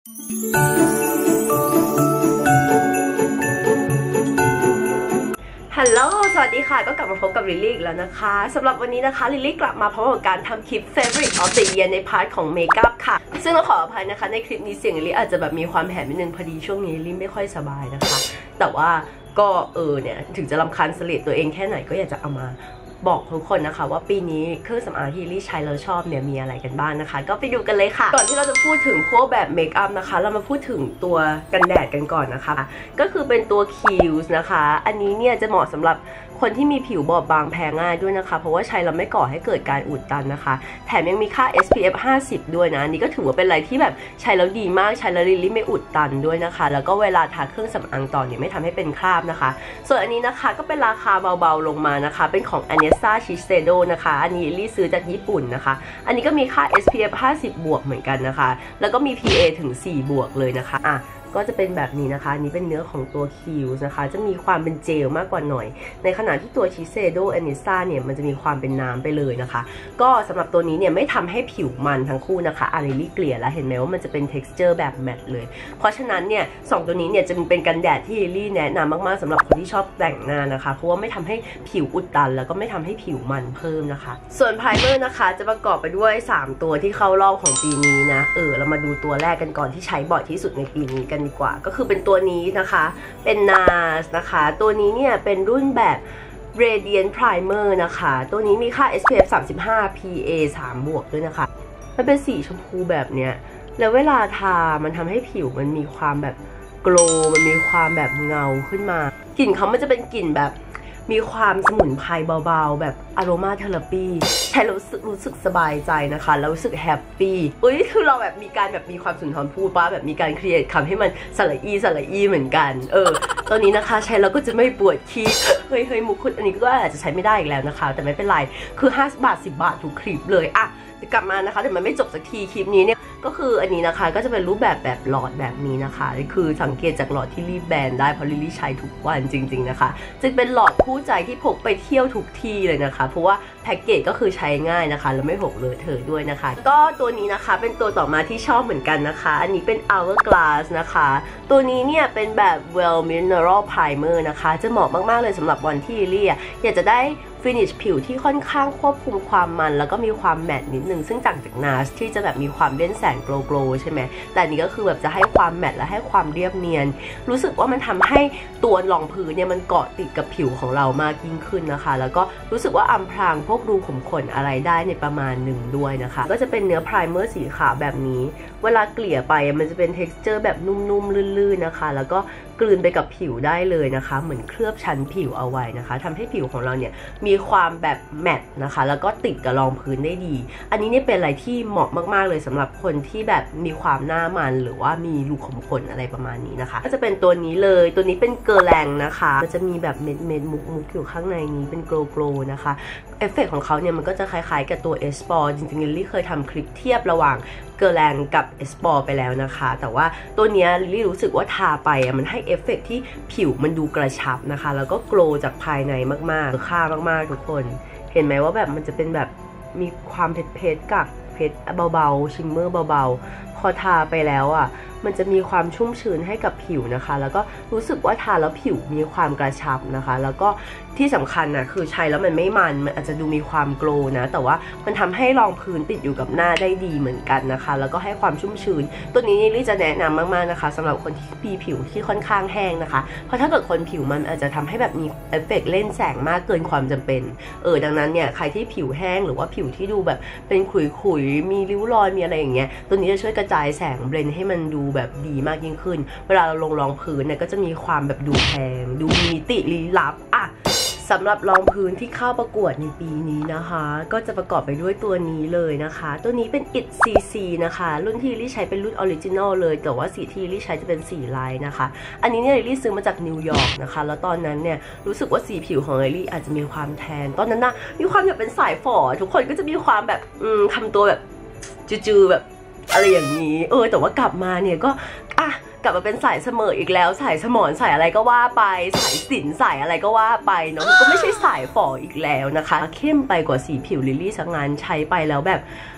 ฮัลโหลสวัสดีค่ะก็กลับมาพบกับลิลลี่อีกแล้วนะคะสำหรับวันนี้นะคะลิลลี่กลับมาพร้อมกับการทำคลิป Favorite of the Year ในพาร์ทของเมคอัพค่ะซึ่งต้องขออภัยนะคะในคลิปนี้เสียงลิลลี่อาจจะแบบมีความแหบนิดนึงพอดีช่วงนี้ลิลลี่ไม่ค่อยสบายนะคะแต่ว่าก็เนี่ยถึงจะรำคาญเสลดตัวเองแค่ไหนก็อยากจะเอามาบอกทุกคนนะคะว่าปีนี้เครื่องสำอางที่ลิลลี่ใช้แล้วชอบเนี่ยมีอะไรกันบ้างนะคะก็ไปดูกันเลยค่ะก่อนที่เราจะพูดถึงพวกแบบเมคอัพนะคะเรามาพูดถึงตัวกันแดดกันก่อนนะคะก็คือเป็นตัว Kiehl's นะคะอันนี้เนี่ยจะเหมาะสำหรับคนที่มีผิวบอบบางแพ้ง่ายด้วยนะคะเพราะว่าใช้แล้วไม่ก่อให้เกิดการอุดตันนะคะแถมยังมีค่า SPF 50 ด้วยนะนี่ก็ถือว่าเป็นอะไรที่แบบใช้แล้วดีมากใช้แล้วลิลลี่ไม่อุดตันด้วยนะคะแล้วก็เวลาทาเครื่องสำอางต่อเนี่ยไม่ทำให้เป็นคราบนะคะส่วนอันนี้นะคะก็เป็นราคาเบาๆลงมานะคะเป็นของ Anessa Shiseido นะคะอันนี้ลิลลี่ซื้อจากญี่ปุ่นนะคะอันนี้ก็มีค่า SPF 50 บวกเหมือนกันนะคะแล้วก็มี PA ถึง 4 บวกเลยนะคะก็จะเป็นแบบนี้นะคะนี้เป็นเนื้อของตัว Kiehl's นะคะจะมีความเป็นเจลมากกว่าหน่อยในขณะที่ตัว Shiseido Anessa เนี่ยมันจะมีความเป็นน้ำไปเลยนะคะก็สำหรับตัวนี้เนี่ยไม่ทำให้ผิวมันทั้งคู่นะคะลิลลี่เกลี่ยแล้วเห็นไหมว่ามันจะเป็น texture แบบแมตต์เลยเพราะฉะนั้นเนี่ย2ตัวนี้เนี่ยจะเป็นกันแดดที่ลิลลี่แนะนำมากๆสำหรับคนที่ชอบแต่งหน้านะคะเพราะว่าไม่ทำให้ผิวอุดตันแล้วก็ไม่ทำให้ผิวมันเพิ่มนะคะส่วนไพรเมอร์นะคะจะประกอบไปด้วย3ตัวที่เข้ารอบของปีนี้นะเรามาดูตัวแรกกันก่อนที่ใช้บ่อยที่สุดในปีนี้กันดีกว่าก็คือเป็นตัวนี้นะคะเป็น NARS นะคะตัวนี้เนี่ยเป็นรุ่นแบบ Radiant Primer นะคะตัวนี้มีค่า SPF 35 PA 3 บวกด้วยนะคะมันเป็นสีชมพูแบบเนี้ยแล้วเวลาทามันทำให้ผิวมันมีความแบบโกลว์มันมีความแบบเงาขึ้นมากลิ่นเขามันจะเป็นกลิ่นแบบมีความสมุนไพรเบาๆแบบอโรมาเทอราปีใช้รู้สึกสบายใจนะคะแล้วรู้สึกแฮปปี้คือเราแบบมีการแบบมีความสุนทรภู่ป้าแบบมีการครีเอทคำให้มันสระอีเหมือนกันตัวนี้นะคะใช้แล้วก็จะไม่ปวดขี้เฮ้ยมุกคุณอันนี้ก็อาจจะใช้ไม่ได้อีกแล้วนะคะแต่ไม่เป็นไรคือ50 บาท 10 บาททุกคลิปเลยกลับมานะคะแต่มันไม่จบสักทีคลิปนี้เนี่ยก็คืออันนี้นะคะก็จะเป็นรูปแบบหลอดแบบนี้นะคะคือสังเกตจากหลอดที่รีบแบนได้เพราะลิลลี่ใช้ทุกวันจริงๆนะคะจึงเป็นหลอดคู่ใจที่พกไปเที่ยวทุกที่เลยนะคะเพราะว่าแพ็กเกจก็คือใช้ง่ายนะคะแล้วไม่หกเลอะเทอะด้วยนะคะก็ตัวนี้นะคะเป็นตัวต่อมาที่ชอบเหมือนกันนะคะอันนี้เป็น Hourglass นะคะตัวนี้เนี่ยเป็นแบบ Well Mineral Primer นะคะจะเหมาะมากๆเลยสำหรับวันที่ลิลลี่อยากจะได้ฟินิชผิวที่ค่อนข้างควบคุมความมันแล้วก็มีความแมตต์นิดนึงซึ่งต่างจาก NARS ที่จะแบบมีความเล่นแสงโกลว์ใช่ไหมแต่นี้ก็คือแบบจะให้ความแมตต์และให้ความเรียบเนียนรู้สึกว่ามันทำให้ตัวรองพื้นเนี่ยมันเกาะติดกับผิวของเรามากยิ่งขึ้นนะคะแล้วก็รู้สึกว่าอำพรางพวกรูขุมขนอะไรได้ในประมาณหนึ่งด้วยนะคะก็จะเป็นเนื้อไพรเมอร์สีขาวแบบนี้เวลาเกลี่ยไปมันจะเป็น texture แบบนุ่มๆลื่นๆนะคะแล้วก็กลืนไปกับผิวได้เลยนะคะเหมือนเคลือบชั้นผิวเอาไว้นะคะทำให้ผิวของเราเนี่ยมีความแบบแมตต์นะคะแล้วก็ติดกับรองพื้นได้ดีอันนี้เนี่ยเป็นอะไรที่เหมาะมากๆเลยสำหรับคนที่แบบมีความหน้ามันหรือว่ามีรูขุมขนอะไรประมาณนี้นะคะก็จะเป็นตัวนี้เลยตัวนี้เป็นเกอร์แรงนะคะมันจะมีแบบเม็ดมุกอยู่ข้างในนี้เป็นโกลว์นะคะเอฟเฟกของเขาเนี่ยมันก็จะคล้ายๆกับตัว Esport จริงๆลิลลี่เคยทำคลิปเทียบระหว่างเกอร์แรงกับ Esport ไปแล้วนะคะแต่ว่าตัวนี้ลิลลี่รู้สึกว่าทาไปมันให้เอฟเฟกที่ผิวมันดูกระชับนะคะแล้วก็โกลว์จากภายในมากๆค่ามากๆทุกคนเห็นไหมว่าแบบมันจะเป็นแบบมีความเพชรกับเพชรเบาๆชิมเมอร์เบาๆพอทาไปแล้วมันจะมีความชุ่มชื้นให้กับผิวนะคะแล้วก็รู้สึกว่าทาแล้วผิวมีความกระชับนะคะแล้วก็ที่สำคัญคือใช้แล้วมันไม่มันอาจจะดูมีความโกลว์นะแต่ว่ามันทำให้รองพื้นติดอยู่กับหน้าได้ดีเหมือนกันนะคะแล้วก็ให้ความชุ่มชื้นตัวนี้ลิลลี่จะแนะนำมากๆนะคะสำหรับคนที่มีผิวที่ค่อนข้างแห้งนะคะเพราะถ้าเกิดคนผิวมันอาจจะทำให้แบบมีเอฟเฟกต์เล่นแสงมากเกินความจำเป็นดังนั้นเนี่ยใครที่ผิวแห้งหรือว่าผิวที่ดูแบบเป็นขุยๆมีริ้วรอยมีอะไรอย่างเงี้ยตัวนี้จะช่วยกระจายแสงเบลนด์ให้มันดูแบบดีมากยิ่งขึ้นเวลาเราลงรองพื้นเนี่ยก็จะมีความแบบดูแพงดูมีมิติลี้ลับสำหรับรองพื้นที่เข้าประกวดในปีนี้นะคะก็จะประกอบไปด้วยตัวนี้เลยนะคะตัวนี้เป็น It CC นะคะรุ่นที่ลิลลี่ใช้เป็นรุ่นออริจินอลเลยแต่ว่าสีที่ลิลลี่ใช้จะเป็นสีไลท์นะคะอันนี้เนี่ยลิลลี่ซื้อมาจากนิวยอร์กนะคะแล้วตอนนั้นเนี่ยรู้สึกว่าสีผิวของลิลลี่อาจจะมีความแทนตอนนั้นมีความแบบเป็นสายฝ่อทุกคนก็จะมีความแบบทำตัวแบบจืดๆแบบอะไรอย่างนี้แต่ว่ากลับมาเนี่ยก็กลับมาเป็นสายเสมออีกแล้วสายสมอนสายอะไรก็ว่าไปสายสินสายอะไรก็ว่าไปเนาะก็ไม่ใช่สายฝ่ออีกแล้วนะคะเข้มไปกว่าสีผิวลิลลี่สักงานใช้ไปแล้วแบบ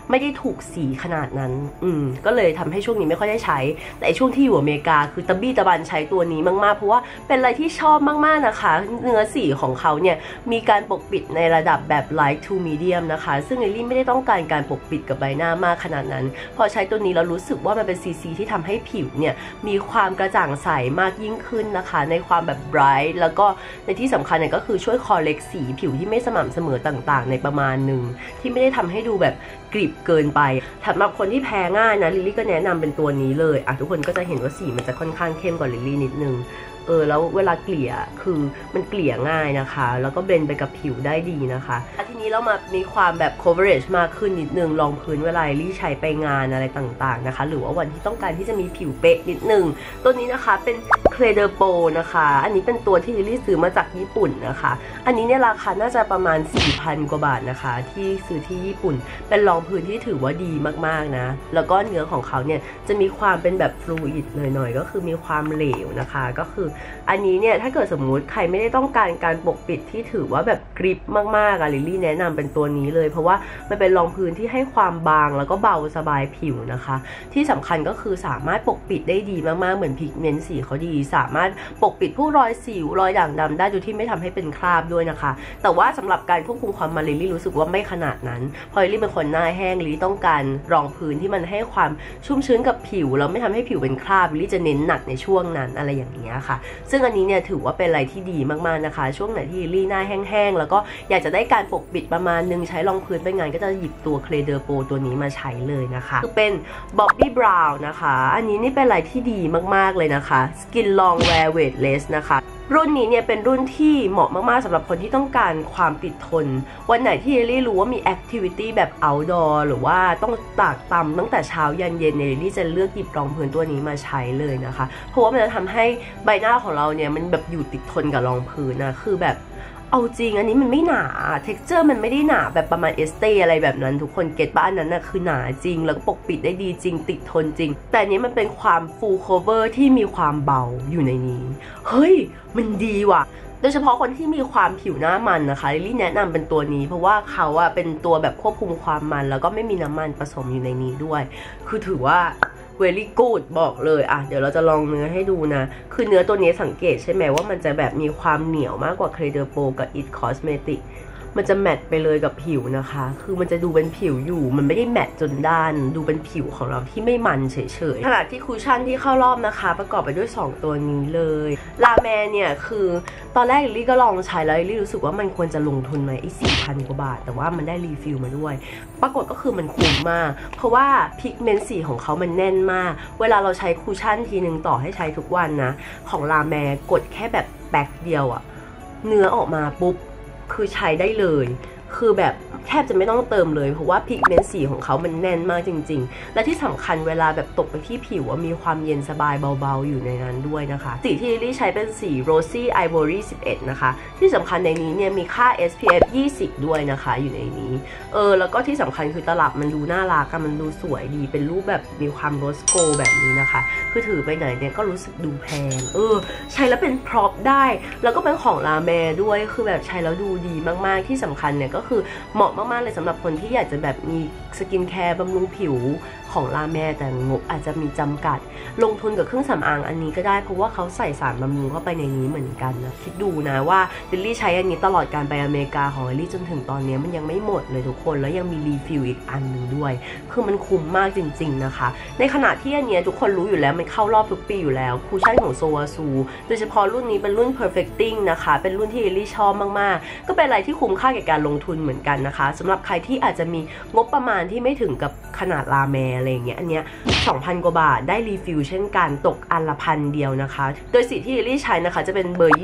ไม่ได้ถูกสีขนาดนั้นก็เลยทำให้ช่วงนี้ไม่ค่อยได้ใช้แต่ช่วงที่อยู่อเมริกาคือตะบี้ตะบันใช้ตัวนี้มากๆเพราะว่าเป็นอะไรที่ชอบมากๆนะคะเนื้อสีของเขาเนี่ยมีการปกปิดในระดับแบบ light to medium นะคะซึ่งลิลลี่ไม่ได้ต้องการการปกปิดกับใบหน้ามากขนาดนั้นพอใช้ตัวนี้เรารู้สึกว่ามันเป็น CC ที่ทำให้ผิวเนี่ยมีความกระจ่างใสมากยิ่งขึ้นนะคะในความแบบ bright แล้วก็ในที่สำคัญเนี่ยก็คือช่วยคอร์เรกสีผิวที่ไม่สม่ำเสมอต่างๆในประมาณหนึ่งที่ไม่ได้ทำให้ดูแบบกริบเกินไปสำหรับคนที่แพ้ง่ายนะลิลลี่ก็แนะนำเป็นตัวนี้เลยทุกคนก็จะเห็นว่าสีมันจะค่อนข้างเข้มกว่าลิลลี่นิดนึงแล้วเวลาเกลี่ยคือมันเกลี่ยง่ายนะคะแล้วก็เบลนด์ไปกับผิวได้ดีนะคะทีนี้เรามามีความแบบ coverage มากขึ้นนิดนึงรองพื้นเวลาลิลลี่ใช้ไปงานอะไรต่างๆนะคะหรือว่าวันที่ต้องการที่จะมีผิวเป๊ะนิดนึงตัวนี้นะคะเป็น Crederpo นะคะอันนี้เป็นตัวที่ลิลลี่ซื้อมาจากญี่ปุ่นนะคะอันนี้เนี่ยราคาน่าจะประมาณ 4,000 กว่าบาทนะคะที่ซื้อที่ญี่ปุ่นเป็นรองพื้นที่ถือว่าดีมากๆนะแล้วก็เนื้อของเขาเนี่ยจะมีความเป็นแบบ fluid หน่อยๆก็คือมีความเหลวนะคะก็คืออันนี้เนี่ยถ้าเกิดสมมุติใครไม่ได้ต้องการการปกปิดที่ถือว่าแบบกริปมากๆลิลลี่แนะนำเป็นตัวนี้เลยเพราะว่ามันเป็นรองพื้นที่ให้ความบางแล้วก็เบาสบายผิวนะคะที่สำคัญก็คือสามารถปกปิดได้ดีมากๆเหมือนพิกเมนต์สีเขาดีสามารถปกปิดพวกรอยสิวรอยด่างดำได้โดยที่ไม่ทำให้เป็นคราบด้วยนะคะแต่ว่าสำหรับการควบคุมความมันลิลลี่รู้สึกว่าไม่ขนาดนั้นพอลิลลี่เป็นคนหน้าแห้งลิลลี่ต้องการรองพื้นที่มันให้ความชุ่มชื้นกับผิวแล้วไม่ทำให้ผิวเป็นคราบลิลลี่จะเน้นหนักในช่วงนั้นอะไรอย่างเงี้ยค่ะซึ่งอันนี้เนี่ยถือว่าเป็นอะไรที่ดีมากๆนะคะช่วงไหนที่ลิลลี่หน้าแห้งๆแล้วก็อยากจะได้การปกปิดประมาณนึงใช้รองพื้นไปงานก็จะหยิบตัว Crederpo ตัวนี้มาใช้เลยนะคะคือเป็น Bobbi Brown นะคะอันนี้นี่เป็นอะไรที่ดีมากๆเลยนะคะ Skin Long Wear Weightless นะคะรุ่นนี้เนี่ยเป็นรุ่นที่เหมาะมากๆสำหรับคนที่ต้องการความติดทนวันไหนที่ลิลลี่รู้ว่ามีแอคทิวิตี้แบบ outdoor หรือว่าต้องตากตำตั้งแต่เช้ายันเย็นลิลลี่จะเลือกหยิบรองพื้นตัวนี้มาใช้เลยนะคะเพราะว่ามันจะทำให้ใบหน้าของเราเนี่ยมันแบบอยู่ติดทนกับรองพื้นนะคือแบบเอาจริงอันนี้มันไม่หนา texture มันไม่ได้หนาแบบประมาณเอสเตอะไรแบบนั้นทุกคนเก็ตป่ะอันนั้นนะคือหนาจริงแล้วก็ปกปิดได้ดีจริงติดทนจริงแต่อันนี้มันเป็นความ full cover ที่มีความเบาอยู่ในนี้เฮ้ยมันดีว่ะโดยเฉพาะคนที่มีความผิวหน้ามันนะคะลิลลี่แนะนำเป็นตัวนี้เพราะว่าเขาเป็นตัวแบบควบคุมความมันแล้วก็ไม่มีน้ำมันผสมอยู่ในนี้ด้วยคือถือว่าvery good บอกเลยเดี๋ยวเราจะลองเนื้อให้ดูนะคือเนื้อตัวนี้สังเกตใช่ไหมว่ามันจะแบบมีความเหนียวมากกว่า Crederpo กับ It Cosmetics มันจะแมตต์ไปเลยกับผิวนะคะคือมันจะดูเป็นผิวอยู่มันไม่ได้แมตต์จนด้านดูเป็นผิวของเราที่ไม่มันเฉยๆขณะที่คุชชั่นที่เข้ารอบนะคะประกอบไปด้วย2ตัวนี้เลยลาแมเนี่ยคือตอนแรกลิลลี่ก็ลองใช้แล้วลิลลี่รู้สึกว่ามันควรจะลงทุนไหม4,000 กว่าบาทแต่ว่ามันได้รีฟิลมาด้วยปรากฏก็คือมันคุ้มมากเพราะว่าพิกเมนต์สีของเขามันแน่นมากเวลาเราใช้คุชชั่นทีนึงต่อให้ใช้ทุกวันนะของลาแมกดแค่แบบแป๊กเดียวเนื้อออกมาปุ๊บคือใช้ได้เลยคือแบบแทบจะไม่ต้องเติมเลยเพราะว่าพิกเมนต์สีของเขามันแน่นมากจริงๆและที่สำคัญเวลาแบบตกไปที่ผิวมีความเย็นสบายเบาๆอยู่ในนั้นด้วยนะคะสีที่ลิลลี่ใช้เป็นสี Rosy Ivory 11นะคะที่สำคัญในนี้เนี่ยมีค่า SPF 20 ด้วยนะคะอยู่ในนี้แล้วก็ที่สำคัญคือตลับมันดูน่ารักมันดูสวยดีเป็นรูปแบบมีความโรสโกแบบนี้นะคะคือถือไปไหนเนี่ยก็รู้สึกดูแพงใช้แล้วเป็นพร็อพได้แล้วก็เป็นของลาแมด้วยคือแบบใช้แล้วดูดีมากๆที่สำคัญเนี่ยก็คือเหมาะมากๆเลยสำหรับคนที่อยากจะแบบมีสกินแคร์บำรุงผิวของลาแมแต่งบอาจจะมีจำกัดลงทุนกับเครื่องสำอางอันนี้ก็ได้เพราะว่าเขาใส่สารบำรุงเข้าไปในนี้เหมือนกันนะคิดดูนะว่าลิลลี่ใช้อันนี้ตลอดการไปอเมริกาของลิลลี่จนถึงตอนนี้มันยังไม่หมดเลยทุกคนแล้วยังมีรีฟิลอีกอันหนึ่งด้วยคือมันคุ้มมากจริงๆนะคะในขณะที่อันนี้ทุกคนรู้อยู่แล้วมันเข้ารอบทุกปีอยู่แล้วคูชั่นของโซวาซูโดยเฉพาะรุ่นนี้เป็นรุ่น perfecting นะคะเป็นรุ่นที่ลิลลี่ชอบมากๆก็เป็นอะไรที่คุ้มค่าแก่การลงทุนเหมือนกันนะคะสำหรับใครที่อาจจะมีงบประมาณที่ไม่ถึงกับขนาดลาแมอะไรอย่างเงี้ยอันเนี้ย 2,000 กว่าบาทได้รีฟิลเช่นกันตกอันละ1,000 เดียวนะคะโดยสีที่ลิลลี่ใช้นะคะจะเป็นเบอร์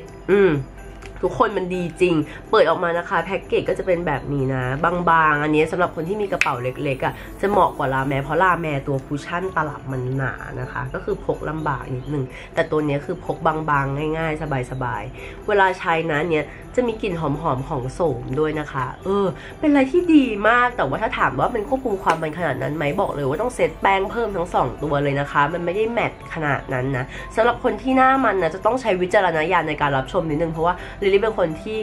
21ทุกคนมันดีจริงเปิดออกมานะคะแพ็กเกจก็จะเป็นแบบนี้นะบางๆอันนี้สำหรับคนที่มีกระเป๋าเล็กๆจะเหมาะกว่าลาแมเพราะลาแมตัวคุชชั่นตลับมันหนานะคะก็คือพกลำบากนิดนึงแต่ตัวนี้คือพกบางๆง่ายๆสบายๆเวลาใช้นะเนี่ยจะมีกลิ่นหอมๆของโสมด้วยนะคะเป็นอะไรที่ดีมากแต่ว่าถ้าถามว่าเป็นควบคุมความมันขนาดนั้นไหมบอกเลยว่าต้องเซตแป้งเพิ่มทั้ง2ตัวเลยนะคะมันไม่ได้แมตต์ขนาดนั้นนะสำหรับคนที่หน้ามันนะจะต้องใช้วิจารณญาณในการรับชมนิดนึงเพราะว่าลิลลี่เป็นคนที่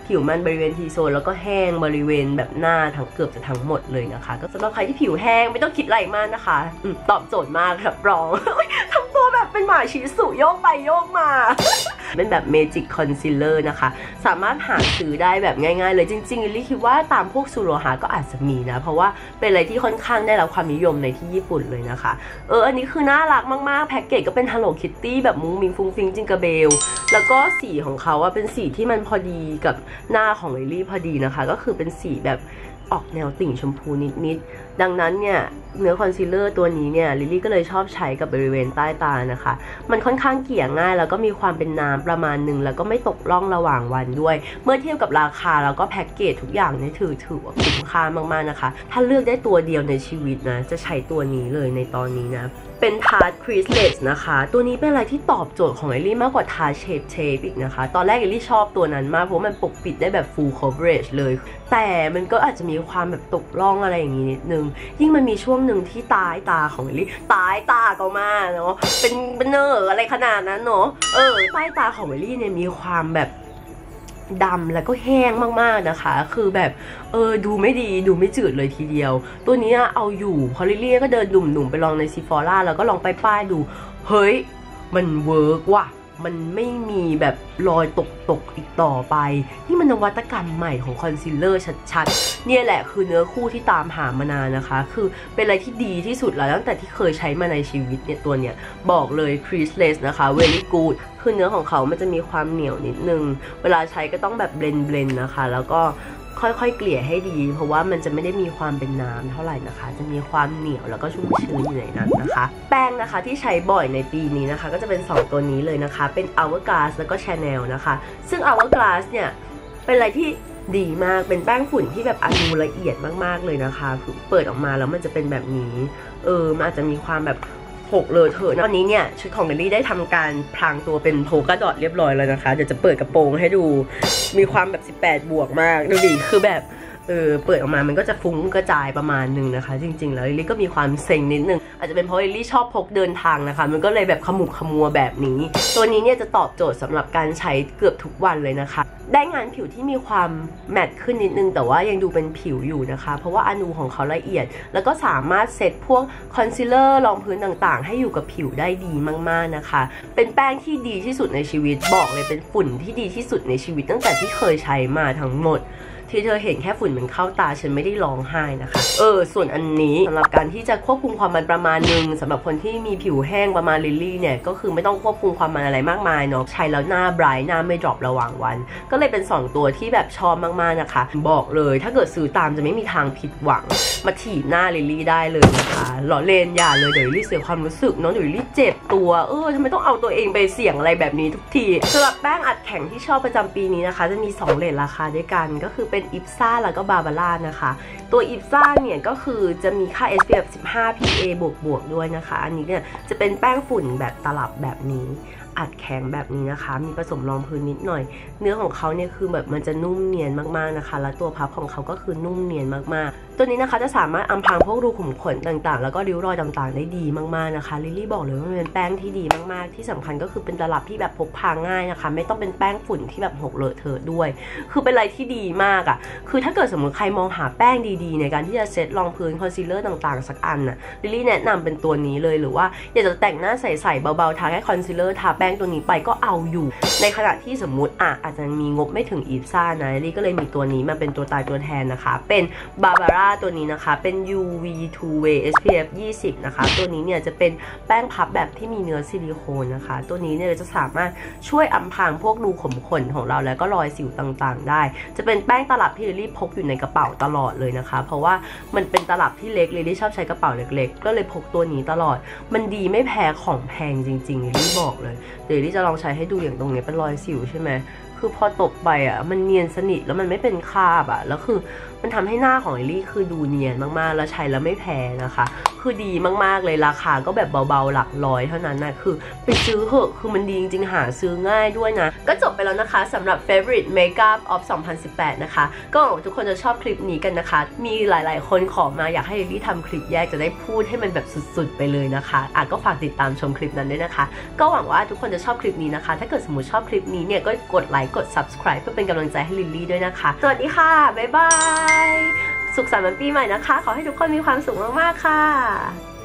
ผิวมันบริเวณทีโซนแล้วก็แห้งบริเวณแบบหน้าทั้งเกือบจะทั้งหมดเลยนะคะก็สำหรับใครที่ผิวแห้งไม่ต้องคิดอะไรมากนะคะตอบโจทย์มากรับรองทำตัวแบบเป็นหมาชิสุโยกไปโยกมาเป็นแบบ Magic Concealer นะคะสามารถหาซื้อได้แบบง่ายๆเลยจริงๆลิลลี่คิดว่าตามพวกซูโรฮาก็อาจจะมีนะเพราะว่าเป็นอะไรที่ค่อนข้างได้รับความนิยมในที่ญี่ปุ่นเลยนะคะอันนี้คือน่ารักมากๆแพ็กเกจก็เป็น Hello Kitty แบบมุ้งมิ้งฟุ้งฟิ้งจิงกระเบลแล้วก็สีของเขาเป็นสีที่มันพอดีกับหน้าของลิลลี่พอดีนะคะก็คือเป็นสีแบบออกแนวติ่งชมพูนิดๆดังนั้นเนี่ยเนื้อคอนซีลเลอร์ตัวนี้เนี่ยลิลลี่ก็เลยชอบใช้กับบริเวณใต้ตานะคะมันค่อนข้างเกลี่ยง่ายแล้วก็มีความเป็นน้ำประมาณหนึ่งแล้วก็ไม่ตกล่องระหว่างวันด้วยเมื่อเทียบกับราคาแล้วก็แพ็กเกจทุกอย่างเนี่ยถือว่าคุ้มค่ามากๆนะคะถ้าเลือกได้ตัวเดียวในชีวิตนะจะใช้ตัวนี้เลยในตอนนี้นะเป็น Tarte Creaseless นะคะตัวนี้เป็นอะไรที่ตอบโจทย์ของลิลลี่มากกว่า Tarte Shape อีกนะคะตอนแรกลิลลี่ชอบตัวนั้นมากเพราะมันปกปิดได้แบบ full coverage เลยแต่มันก็อาจจะมีความแบบตกล่องอะไรอย่างนี้นิดนึงยิ่งมันมีช่วงหนึ่งที่ใต้ตาของลิลลี่ใต้ตาก็มาเนาะเป็นเนอร์อะไรขนาดนั้นเนาะใต้ตาของลิลลี่เนี่ยมีความแบบดำแล้วก็แห้งมากๆนะคะคือแบบดูไม่ดีดูไม่จืดเลยทีเดียวตัวนี้เอาอยู่พอลิลลี่ก็เดินหนุ่มๆไปลองในซีฟอร่าแล้วก็ลองป้ายดูเฮ้ยมันเวิร์กว่ะมันไม่มีแบบรอยตกอีกต่อไปนี่มันนวัตกรรมใหม่ของคอนซีลเลอร์ชัดๆเนี่ยแหละคือเนื้อคู่ที่ตามหามานานนะคะคือเป็นอะไรที่ดีที่สุดแล้วตั้งแต่ที่เคยใช้มาในชีวิตเนี่ยตัวเนี้ยบอกเลย Creaseless นะคะ very good คือเนื้อของเขามันจะมีความเหนียวนิดนึงเวลาใช้ก็ต้องแบบเบลนนะคะแล้วก็ค่อยๆเกลี่ยให้ดีเพราะว่ามันจะไม่ได้มีความเป็นน้ำเท่าไหร่นะคะจะมีความเหนียวแล้วก็ชุ่มชื้นอยู่ในนั้นนะคะแป้งนะคะที่ใช้บ่อยในปีนี้นะคะก็จะเป็น2ตัวนี้เลยนะคะเป็น Hourglass แล้วก็ Chanel นะคะซึ่ง Hourglass เนี่ยเป็นอะไรที่ดีมากเป็นแป้งฝุ่นที่แบบอนูละเอียดมากๆเลยนะคะเปิดออกมาแล้วมันจะเป็นแบบนี้มันอาจจะมีความแบบหกเลยเถอะตอนนี้เนี่ยชุดของลิลลี่ได้ทำการพรางตัวเป็นโพกาดอทเรียบร้อยแล้วนะคะเดี๋ยวจะเปิดกระโปรงให้ดูมีความแบบ18 บวกมากดูดิคือแบบเปิดออกมามันก็จะฟุ้งกระจายประมาณนึงนะคะจริงๆแล้วลิลลี่ก็มีความเซ็งนิดนึงอาจจะเป็นเพราะลิลลี่ชอบพกเดินทางนะคะมันก็เลยแบบขมุกขมัวแบบนี้ตัวนี้เนี่ยจะตอบโจทย์สำหรับการใช้เกือบทุกวันเลยนะคะได้งานผิวที่มีความแมตต์ขึ้นนิดนึงแต่ว่ายังดูเป็นผิวอยู่นะคะเพราะว่าอนูของเขาละเอียดแล้วก็สามารถเซตพวกคอนซีลเลอร์รองพื้นต่างๆให้อยู่กับผิวได้ดีมากๆนะคะเป็นแป้งที่ดีที่สุดในชีวิตบอกเลยเป็นฝุ่นที่ดีที่สุดในชีวิตตั้งแต่ที่เคยใช้มาทั้งหมดที่เธอเห็นแค่ฝุ่นมันเข้าตาฉันไม่ได้ร้องไห้นะคะส่วนอันนี้สำหรับการที่จะควบคุมความมันประมาณนึงสำหรับคนที่มีผิวแห้งประมาณลิลลี่เนี่ยก็คือไม่ต้องควบคุมความมันอะไรมากมายเนาะใช้แล้วหน้าไบรท์หน้าไม่ดรอประหว่างวันก็เลยเป็น2ตัวที่แบบชอบมากๆนะคะบอกเลยถ้าเกิดซื้อตามจะไม่มีทางผิดหวังมาถีบหน้าลิลลี่ได้เลยนะคะหล่อเล่นอย่าเลยเดี๋ยวลิลลี่เสียความรู้สึกเนาะเดี๋ยวลิลลี่เจ็บตัวทำไมต้องเอาตัวเองไปเสี่ยงอะไรแบบนี้ทุกทีสำหรับแป้งอัดแข็งที่ชอบประจำปีนี้นะคะจะมี2เรทราคาด้วยกันก็คือเป็นอิปซ่าแล้วก็บาบาร่านะคะตัวอิปซ่าเนี่ยก็คือจะมีค่า SPF 15 PA บวกด้วยนะคะอันนี้เนี่ยจะเป็นแป้งฝุ่นแบบตลับแบบนี้อัดแข็งแบบนี้นะคะมีผสมรองพื้นนิดหน่อยเนื้อของเขาเนี่ยคือแบบมันจะนุ่มเนียนมากๆนะคะแล้วตัวพับของเขาก็คือนุ่มเนียนมากๆตัวนี้นะคะจะสามารถอำพรางพวกรูขุมขนต่างๆแล้วก็ริ้วรอยต่างๆได้ดีมากๆนะคะลิลลี่บอกเลยว่ามันเป็นแป้งที่ดีมากๆที่สำคัญก็คือเป็นตลับที่แบบพกพาง่ายนะคะไม่ต้องเป็นแป้งฝุ่นที่แบบหกเลอะเทอะด้วยคือเป็นอะไรที่ดีมากคือถ้าเกิดสมมติใครมองหาแป้งดีๆในการที่จะเซตรองพื้นคอนซีลเลอร์ต่างๆสักอันลิลลี่แนะนำเป็นตัวนี้เลยหรือว่าอยากจะแต่งหน้าใสๆเบาๆทาแค่คอนซีลเลอร์ทาแป้งตัวนี้ไปก็เอาอยู่ในขณะที่สมมุติอาจจะมีงบไม่ถึงอีฟซ่านะลิลลี่ก็เลยมีตัวนี้มาเป็นตัวตายตัวแทนนะคะเป็นบาบาร่าตัวนี้นะคะเป็น UV 2 way SPF 20 นะคะตัวนี้เนี่ยจะเป็นแป้งพับแบบที่มีเนื้อซิลิโคนนะคะตัวนี้เนี่ยจะสามารถช่วยอำพรางพวกรูขุมขนของเราแล้วก็รอยสิวต่างๆได้จะเป็นแป้งตลับที่ลิลลี่พกอยู่ในกระเป๋าตลอดเลยนะคะเพราะว่ามันเป็นตลับที่เล็กลิลลี่ชอบใช้กระเป๋าเล็กๆก็เลยพกตัวนี้ตลอดมันดีไม่แพ้ของแพงจริงๆลิลลี่บอกเลยเดี๋ยวลิลลี่จะลองใช้ให้ดูอย่างตรงนี้เป็นรอยสิวใช่ไหมคือพอตบไปมันเนียนสนิทแล้วมันไม่เป็นคราบแล้วคือมันทำให้หน้าของลิลลี่คือดูเนียนมากๆแล้วใช้แล้วไม่แพ้นะคะคือดีมากๆเลยราคาก็แบบเบาๆหลักร้อยเท่านั้นคือไปซื้อเหอะคือมันดีจริงๆหาซื้อง่ายด้วยนะก็จบไปแล้วนะคะสำหรับ favorite makeup of 2018 นะคะก็หวังว่าทุกคนจะชอบคลิปนี้กันนะคะมีหลายๆคนขอมาอยากให้ลิลลี่ทำคลิปแยกจะได้พูดให้มันแบบสุดๆไปเลยนะคะก็ฝากติดตามชมคลิปนั้นด้วยนะคะก็หวังว่าทุกคนจะชอบคลิปนี้นะคะถ้าเกิดสมมติชอบคลิปนี้เนี่ยก็กดไลค์ค์กด subscribe เพื่อเป็นกำลังใจให้ลิลลี่ด้วยนะคะสวัสดีค่ะบ๊ายบายสุขสันต์วันปีใหม่นะคะขอให้ทุกคนมีความสุขมากๆค่ะ